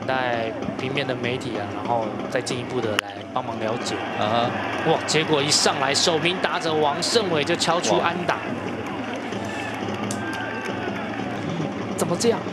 待平面的媒体啊，然后再进一步的来帮忙了解。哇，结果一上来，首名打者王胜伟就敲出安打。怎么这样？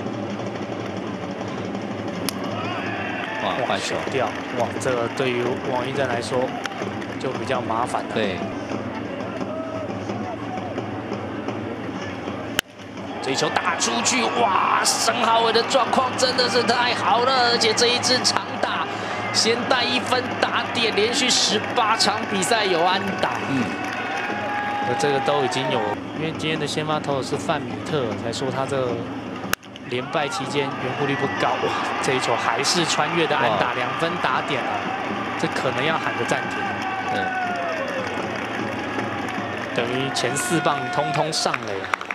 哇，坏球掉！哇，这个对于王一正来说就比较麻烦了。 对。 这一球打出去，哇！申浩伟的状况真的是太好了，而且这一支长打，先带1分打点，连续18场比赛有安打。这个都已经有，因为今天的先发投手是范米特，才说他这连败期间援护率不高。哇，这一球还是穿越的安打，2分打点啊，这可能要喊个暂停。 对， 等于前4棒通通上垒。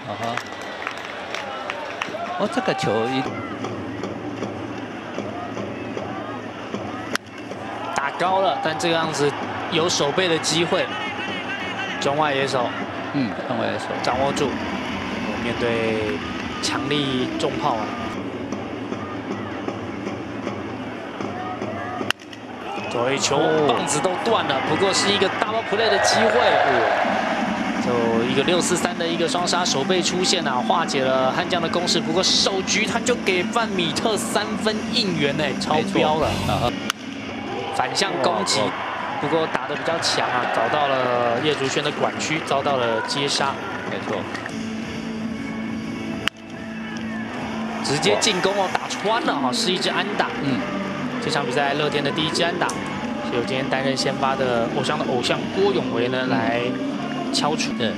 哦，这个球打高了，但这个样子有守备的机会。中外野手， 中外野手掌握住。面对强力重炮啊，左一球棒子都断了，不过是一个 double play 的机会。就一个6-4-3的一个双杀守备出现啊，化解了悍将的攻势。不过首局他就给范米特3分应援哎，超标了。反向攻击，不过打得比较强啊，找到了叶竹轩的管区，遭到了接杀。 没错， 直接进攻哦，打穿了哈，是一支安打。这场比赛乐天的第1支安打，是由今天担任先发的偶像郭永维呢来。敲出， 对，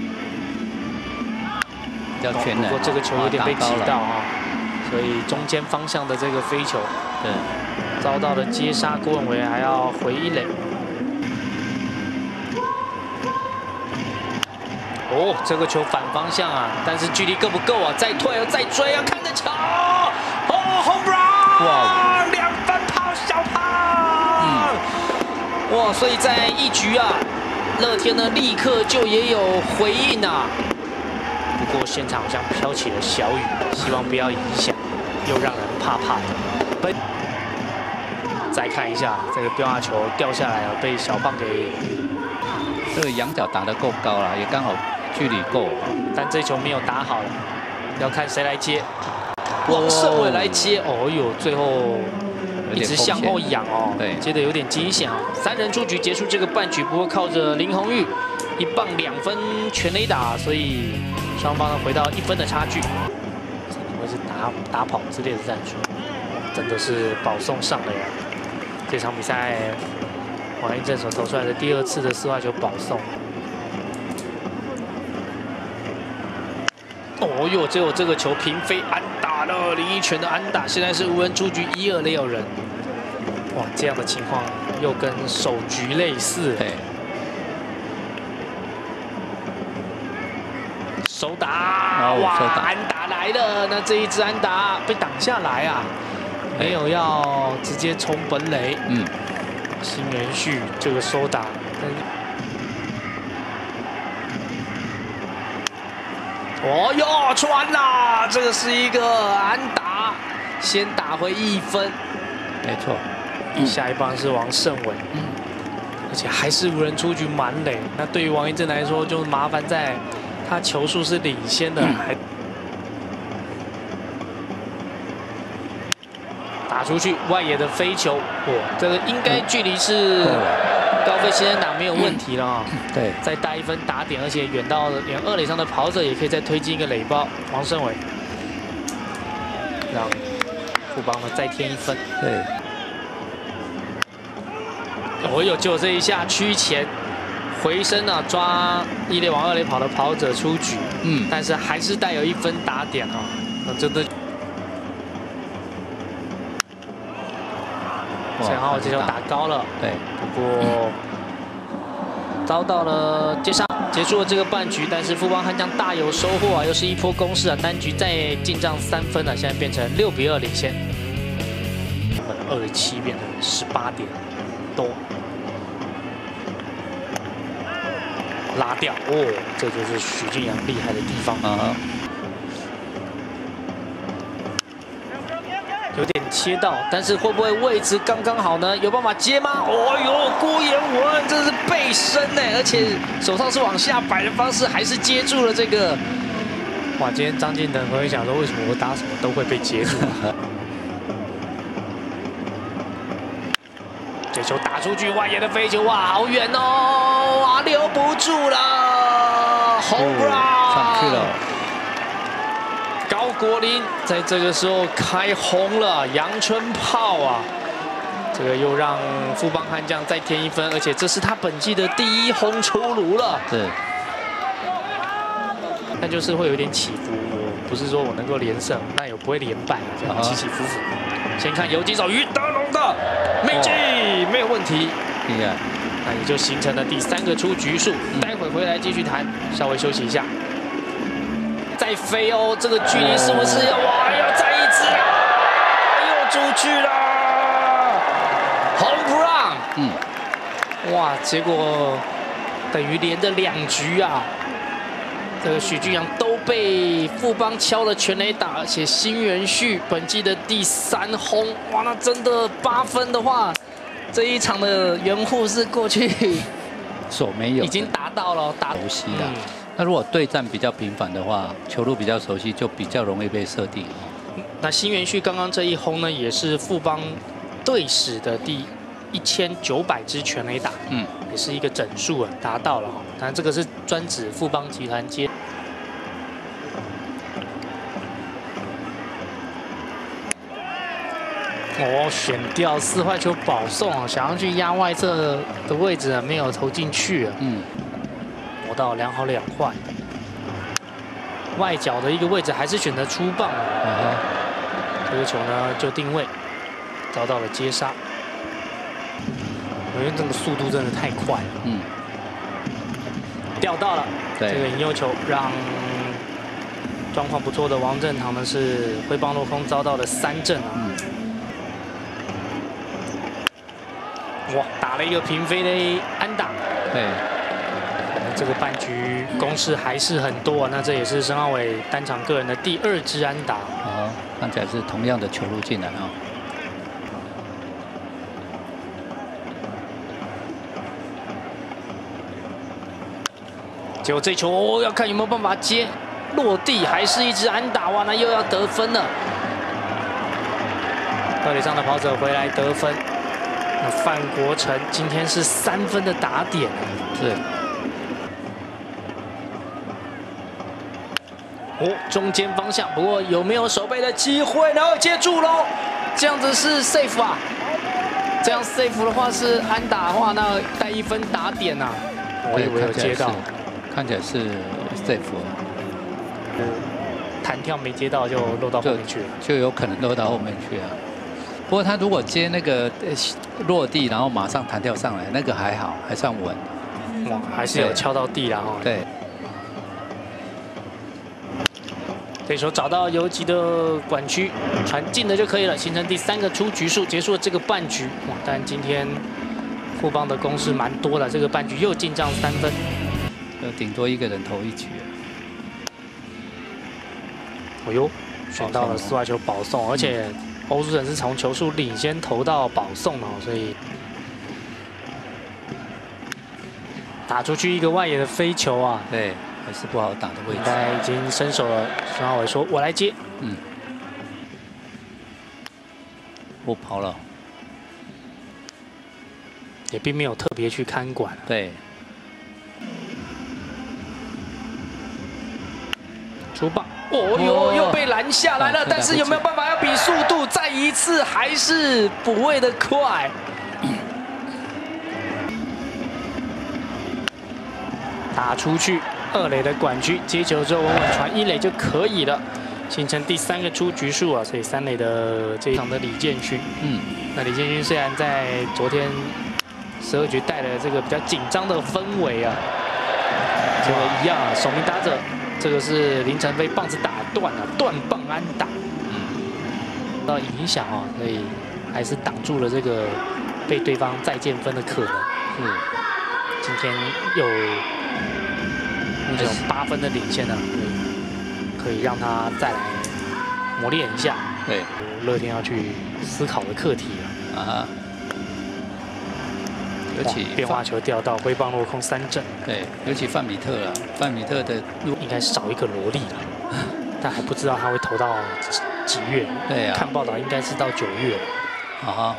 比较全能。 不过这个球有点被挤到啊，所以中间方向的这个飞球， 对， 遭到了接杀，郭永维还要回1垒。哦，这个球反方向啊，但是距离够不够啊？再退再追啊，看着球，哦 ，home run！ 哇，2分炮小炮！哇，所以在1局啊。乐天呢，立刻就也有回应啊。不过现场好像飘起了小雨，希望不要影响，又让人怕怕的。再看一下这个标下球掉下来了，被小胖给这个仰角打得够高了，也刚好距离够， 但这球没有打好了，要看谁来接。王胜伟来接，哦呦，最后。一直向后仰哦，对，接得有点惊险哦。3人出局结束这个半局，不过靠着林泓育1棒2分全垒打，所以双方呢回到1分的差距。可能会是打跑之类的战术，真的是保送上垒啊！这场比赛王一正所投出来的第2次的4坏球保送。哦呦，结果这个球平飞安打了，林一拳的安打，现在是无人出局，1、2垒有人。哇，这样的情况又跟首局类似。手打，哇，安打来了，那这一支安打被挡下来啊，没有要直接冲本垒。新元旭这个手打，哦哟，穿啦！这个是一个安打，先打回1分。 没错， 下一棒是王胜伟，而且还是无人出局满垒。那对于王一正来说，就麻烦在他球数是领先的，还打出去外野的飞球，哇，这个应该距离是高飞先生打没有问题了啊。 对， 再带1分打点，而且远到连2垒上的跑者也可以再推进一个垒包。王胜伟让富邦呢再添1分。 对， 哦呦，就这一下区前回身啊，抓1垒往2垒跑的跑者出局。但是还是带有1分打点啊，那真的。然后这球打高了，对，不过遭到了接杀，结束了这个半局。但是富邦悍将大有收获啊，又是一波攻势啊，单局再进账3分了，现在变成6比2领先。27变成18点多，拉掉哦，这就是许晋阳厉害的地方啊。 有点切到，但是会不会位置刚刚好呢？有办法接吗？哦呦，郭彦文这是背身呢，而且手上是往下摆的方式，还是接住了这个。哇，今天张进腾会想说，为什么我打什么都会被接住？这球打出去，外野的飞球，哇，好远哦，哇，留不住了 ，home run 上去了。 高国林在这个时候开轰了，阳春炮啊！这个又让富邦悍将再添1分，而且这是他本季的第1轰出炉了。 是， 但就是会有点起伏，我不是说我能够连胜，那也不会连败，这样起起伏伏。先看游击手于德龙的美技，没有问题。 厉害， 那也就形成了第3个出局数。待会回来继续谈，稍微休息一下。 再飞哦，这个距离是不是要哇？要再一支啊！又出去了 ，home run。哇，结果等于连着2局啊，这个许峻阳都被富邦敲了全垒打，而且新元旭本季的第3轰，哇，那真的8分的话，这一场的援护是过去手没有， 已经达到了， 熟悉了。 那如果对战比较频繁的话，球路比较熟悉，就比较容易被设定。 那新元旭刚刚这一轰呢，也是富邦队史的第1900支全垒打，也是一个整数啊，达到了哈。当然这个是专指富邦集团接。哦，选掉4坏球保送啊，想要去压外侧的位置啊，没有投进去啊。磨到2好2坏，外角的一个位置还是选择出棒啊。这个球呢就定位，遭到了接杀。因为这个速度真的太快了。掉到了。这个引诱球让状况不错的王振堂呢是挥棒落空，遭到了3振啊。哇，打了一个平飞的安打。对。 这个半局攻势还是很多啊，那这也是申浩瑋单场个人的第2支安打。 看起来是同样的球路进来啊。 结果这球要看有没有办法接，落地还是一支安打，哇，那又要得分了。二垒上的跑者回来得分，那范国成今天是3分的打点。 是。 哦，中间方向，不过有没有守备的机会呢？接住喽，这样子是 safe 啊。这样 safe 的话是安打的话，那带1分打点啊。我以为有接到， 看起来是 safe。 弹跳没接到就落到后面去了， 就有可能落到后面去啊。不过他如果接那个落地，然后马上弹跳上来，那个还好，还算稳。 哇，还是有敲到地了哈。 对。 这时候找到游击的管区，传进的就可以了，形成第3个出局数，结束了这个半局。哇，但今天富邦的攻势蛮多的，这个半局又进账3分， 顶多1个人投1局。 哦呦，选到了4坏球保送，而且欧舒成是从球数领先投到保送哦，所以打出去一个外野的飞球啊。 对。 还是不好打的位置， 应该已经伸手了。申浩瑋说：“我来接。” 不跑了， 也并没有特别去看管。 对， 出棒，哦呦，又被拦下来了。但是有没有办法要比速度？再一次还是补位的快。打出去。 2垒的管区接球之后稳稳传1垒就可以了，形成第3个出局数啊。所以3垒的这一场的李建勋，那李建勋虽然在昨天12局带了这个比较紧张的氛围啊，结果一样啊，首名打者这个是林承飞棒子打断了，断棒安打，到影响啊，所以还是挡住了这个被对方再见分的可能。今天有。 目前有8分的领先呢，可以让他再来磨练一下。 对， 乐天要去思考的课题了。 啊。尤其变化球掉到挥棒落空3振。对， 尤其范米特啊，范米特的应该少一个罗莉了，但还不知道他会投到几月。 对啊， 看报道应该是到9月了。 啊。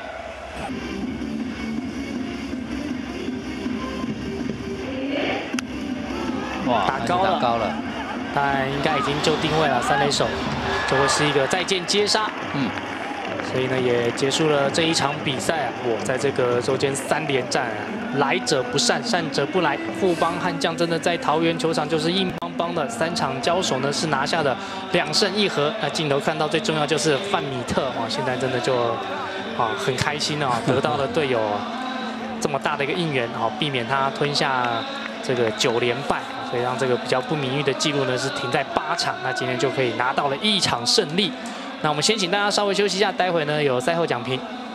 哇， 打高了，但应该已经就定位了3垒手，就会是一个再见接杀。所以呢，也结束了这一场比赛啊。我在这个周间3连战啊，来者不善，善者不来。富邦悍将真的在桃园球场就是硬邦邦的，3场交手呢是拿下的2胜1和。那镜头看到最重要就是范米特哇，现在真的就很开心啊，得到了队友这么大的一个应援啊，避免他吞下这个9连败。所以让这个比较不名誉的记录呢是停在8场，那今天就可以拿到了1场胜利。那我们先请大家稍微休息一下，待会呢有赛后讲评。